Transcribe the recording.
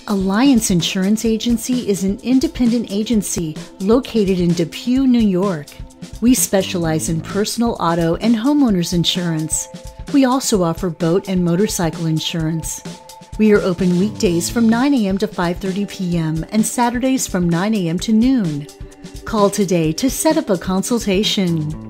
Alliance Insurance Agency is an independent agency located in Depew, New York. We specialize in personal auto and homeowners insurance. We also offer boat and motorcycle insurance. We are open weekdays from 9 a.m. to 5:30 p.m. and Saturdays from 9 a.m. to noon. Call today to set up a consultation.